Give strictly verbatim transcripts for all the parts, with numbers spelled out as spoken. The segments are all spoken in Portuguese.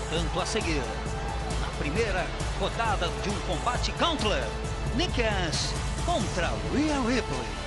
Portanto, a seguir, na primeira rodada de um combate Gauntlet, Nick Ash contra Rhea Ripley.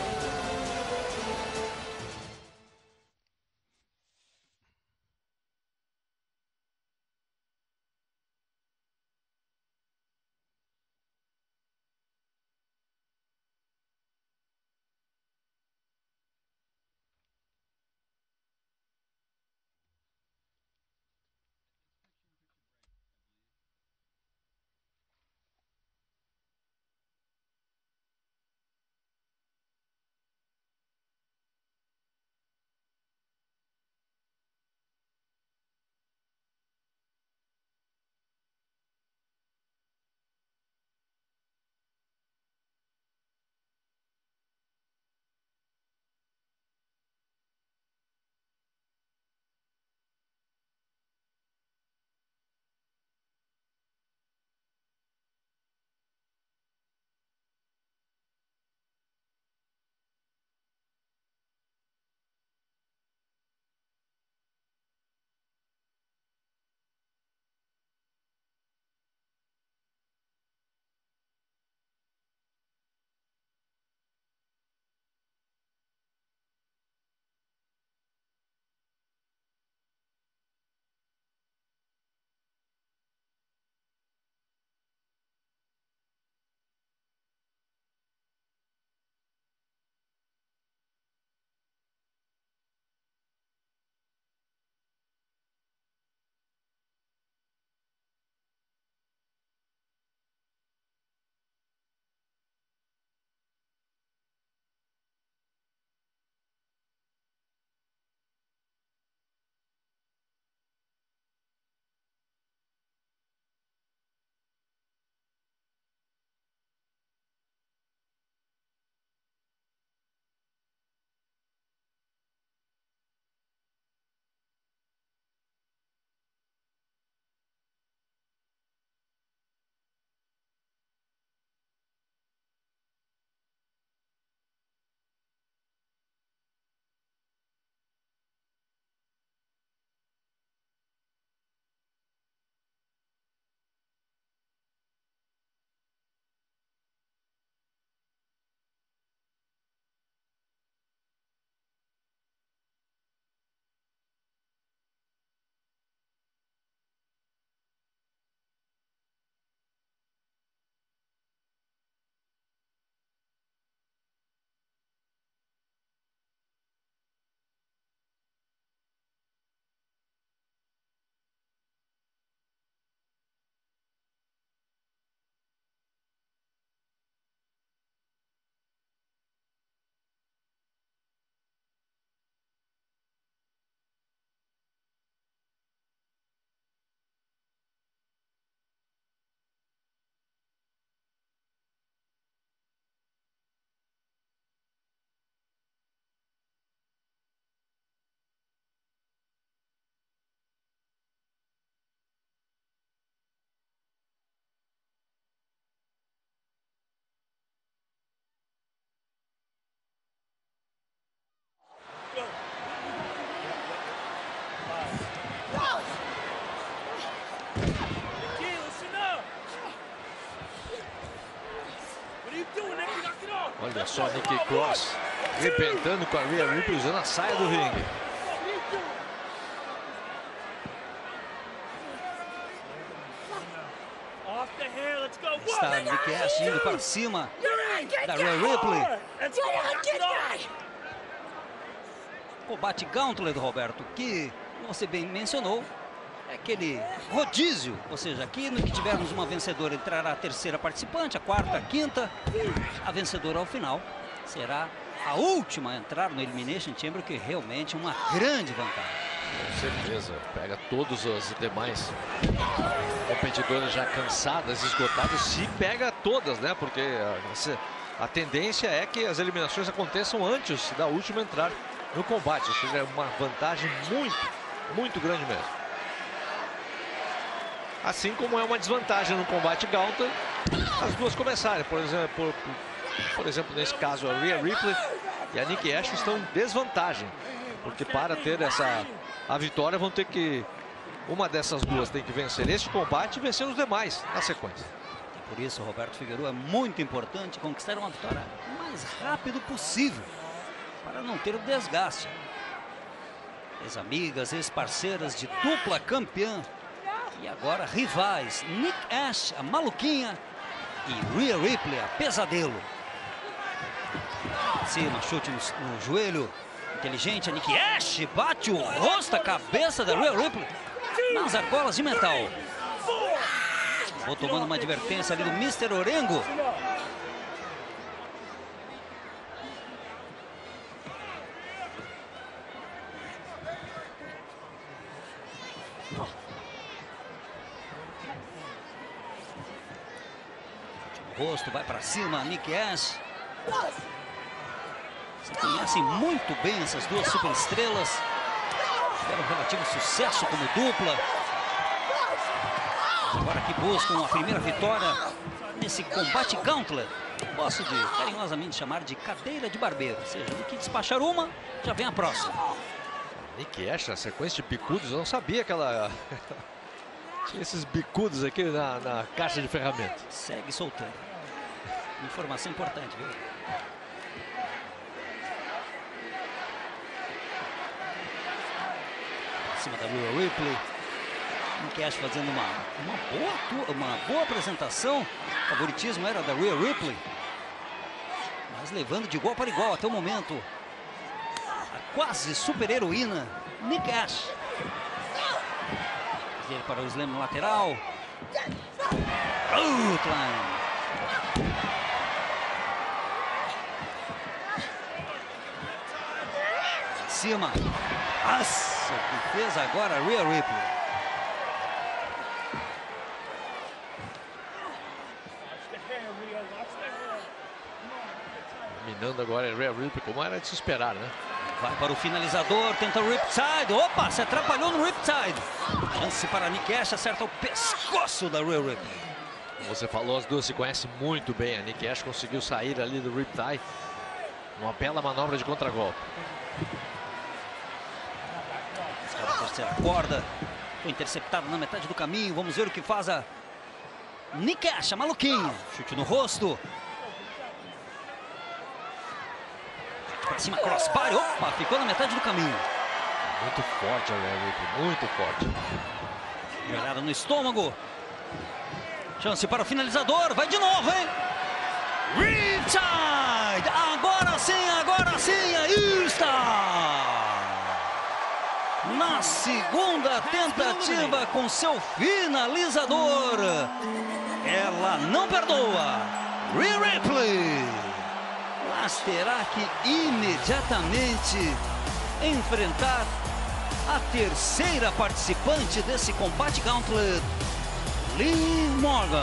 Olha só, Nikki Cross arrebentando com a Rhea Ripley usando a saia do ringue. Está Nick Ash indo para cima da Rhea Ripley. Combate Gauntlet, Roberto, que você bem mencionou, é aquele rodízio, ou seja, aqui no que tivermos uma vencedora entrará a terceira participante, a quarta, a quinta, a vencedora ao final será a última a entrar no Elimination Chamber, que realmente é uma grande vantagem. Com certeza, pega todos os demais competidoras já cansadas, esgotadas, se pega todas, né? Porque a, a tendência é que as eliminações aconteçam antes da última entrar no combate, ou seja, é uma vantagem muito, muito grande mesmo. Assim como é uma desvantagem no combate Gauntlet as duas começarem. Por exemplo, por, por exemplo, nesse caso, a Rhea Ripley e a Nikki Ash estão em desvantagem, porque para ter essa a vitória vão ter que Uma dessas duas tem que vencer este combate e vencer os demais na sequência. Por isso, Roberto Figueiredo, é muito importante conquistar uma vitória o mais rápido possível, para não ter o desgaste. Ex-amigas, ex-parceiras de dupla campeã, e agora rivais, Nick Ash, a maluquinha, e Rhea Ripley, a pesadelo. Cima, chute no, no joelho, inteligente, a Nick Ash bate o rosto, a cabeça da Rhea Ripley nas argolas de metal. Vou tomando uma advertência ali do mister Orengo. O rosto vai para cima, Nick Ash. Você conhece muito bem essas duas superestrelas. Tiveram um relativo sucesso como dupla. Agora que buscam a primeira vitória nesse combate gauntlet. Gosto de carinhosamente chamar de cadeira de barbeiro. Ou seja, do que despachar uma, já vem a próxima. Nick Ash, a sequência de bicudos, eu não sabia que ela tinha esses bicudos aqui na, na caixa de ferramentas. Segue soltando. Informação importante, viu? Em cima da Rhea Ripley. Nick Ash fazendo uma, uma, boa, uma boa apresentação. O favoritismo era da Rhea Ripley. Mas levando de igual para igual até o momento. A quase super heroína Nick Ash. Ele para o slam no lateral. Outline. Em cima. Nossa, que fez agora a Rhea Ripley. Dominando agora a Rhea Ripley, como era de se esperar, né? Vai para o finalizador, tenta o Riptide. Opa, se atrapalhou no Riptide. Chance para Nick Ash, acerta o pescoço da Rhea Ripley. Como você falou, as duas se conhecem muito bem. A Nick Ash conseguiu sair ali do Riptide. Uma bela manobra de contragolpe. A terceira corda. Foi interceptado na metade do caminho. Vamos ver o que faz a Nick Ash, a maluquinha. Chute no rosto. Pra cima, crossbar. Opa, ficou na metade do caminho. Muito forte a Rhea Ripley, muito forte. Jogada no estômago. Chance para o finalizador. Vai de novo, hein? Riptide! Agora sim, agora sim, aí está! Na segunda tentativa com seu finalizador. Ela não perdoa. Rhea Ripley. Mas terá que imediatamente enfrentar a terceira participante desse combate gauntlet, Liv Morgan.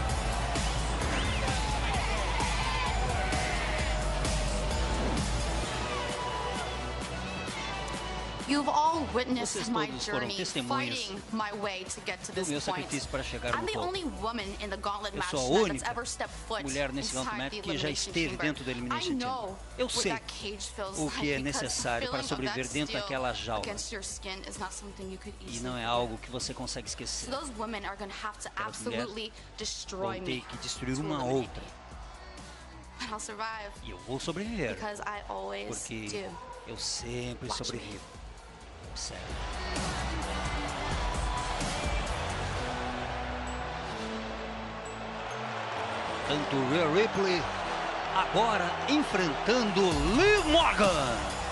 You've all witnessed Vocês my todos foram journey testemunhas fighting my way to get to do this meu point. sacrifício para chegar I'm no the topo. only woman in the gauntlet Eu match sou a tonight that's única ever stepped foot mulher nesse inside gauntlet the que já elimination esteve chamber. dentro do Elimination I Chamber. know Eu what sei that cage feels o que like é because necessário para feeling of sobreviver that dentro steel daquela jaula. against your skin is not something you could E easily não é forget. algo que você consegue esquecer. So those women are going to have to Aquelas mulheres absolutely destroy Vão ter me que destruir to uma a eliminate outra. me. But I'll survive E eu vou sobreviver, because I always porque do. eu sempre Watch me. sobrevivo. Observe. Tanto Rhea Ripley agora enfrentando Liv Morgan.